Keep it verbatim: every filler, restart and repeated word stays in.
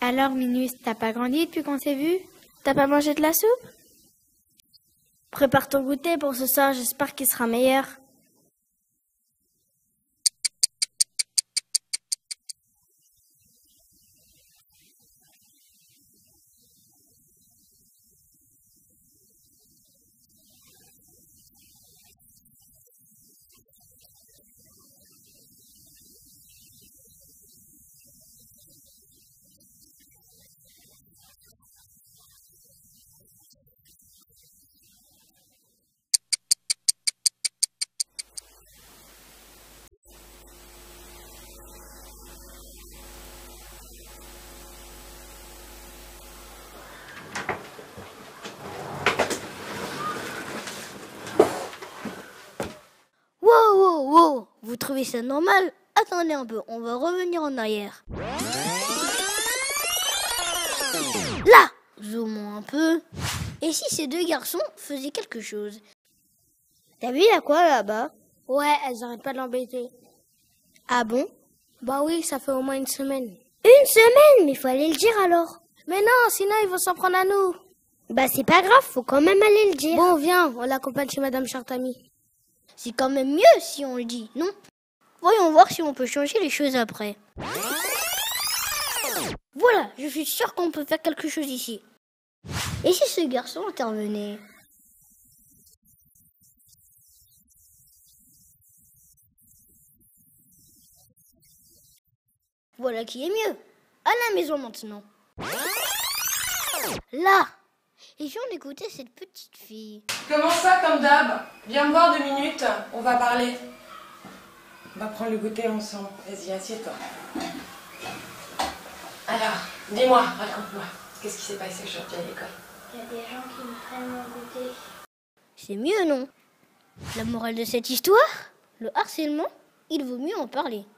Alors, Minus, t'as pas grandi depuis qu'on s'est vu? T'as pas mangé de la soupe? Prépare ton goûter pour ce soir, j'espère qu'il sera meilleur. Wow, wow, wow! Vous trouvez ça normal? Attendez un peu, on va revenir en arrière. Là! Zoomons un peu. Et si ces deux garçons faisaient quelque chose? T'as vu, il y a quoi là-bas? Ouais, elles arrêtent pas de l'embêter. Ah bon? Bah oui, ça fait au moins une semaine. Une semaine? Mais il faut aller le dire alors. Mais non, sinon ils vont s'en prendre à nous. Bah c'est pas grave, faut quand même aller le dire. Bon, viens, on l'accompagne chez Madame Chartami. C'est quand même mieux si on le dit, non? Voyons voir si on peut changer les choses après. Voilà, je suis sûre qu'on peut faire quelque chose ici. Et si ce garçon intervenait? Voilà qui est mieux. À la maison maintenant. Là. Et si on écoutait cette petite fille? Commence pas comme d'hab. Viens me voir deux minutes, on va parler. On va prendre le goûter ensemble. Vas-y, assieds-toi. Alors, dis-moi, raconte-moi. Qu'est-ce qui s'est passé aujourd'hui à l'école? Il y a des gens qui me prennent mon goûter. C'est mieux, non? La morale de cette histoire? Le harcèlement, il vaut mieux en parler.